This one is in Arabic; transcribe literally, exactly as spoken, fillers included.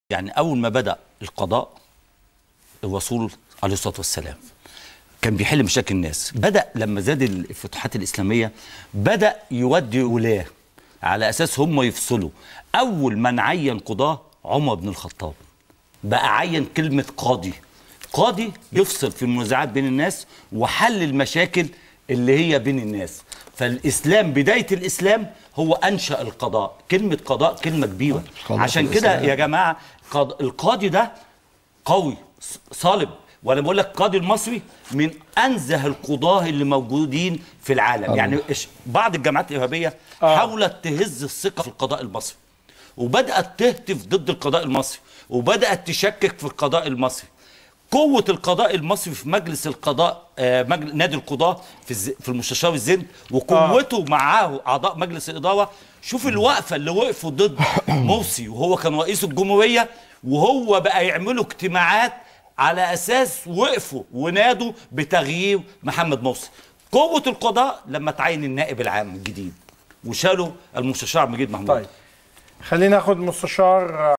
يعني أول ما بدأ القضاء الرسول عليه الصلاة والسلام كان بيحل مشاكل الناس. بدأ لما زاد الفتوحات الإسلامية بدأ يودي ولاة على أساس هم يفصلوا. أول من عين قضاة عمر بن الخطاب، بقى عين كلمة قاضي. قاضي يفصل في المنازعات بين الناس وحل المشاكل اللي هي بين الناس. فالإسلام بداية الإسلام هو أنشأ القضاء. كلمة قضاء كلمة كبيرة، عشان كده يا جماعة القاضي ده قوي صالب. وانا بقول لك القاضي المصري من انزه القضاه اللي موجودين في العالم. أوه. يعني بعض الجامعات الارهابيه آه. حاولت تهز الثقه في القضاء المصري، وبدات تهتف ضد القضاء المصري، وبدات تشكك في القضاء المصري. قوه القضاء المصري في مجلس القضاء آه مجل... نادي القضاه في الز... في المستشار الزند، وقوته آه. معاه اعضاء مجلس الاداره. شوف الوقفه اللي وقفوا ضد مرسي وهو كان رئيس الجمهوريه، وهو بقى يعملوا اجتماعات على أساس وقفوا ونادوا بتغيير محمد مرسي. قوة القضاء لما تعين النائب العام الجديد وشالوا المستشار مجيد محمود. طيب خلينا ناخد مستشار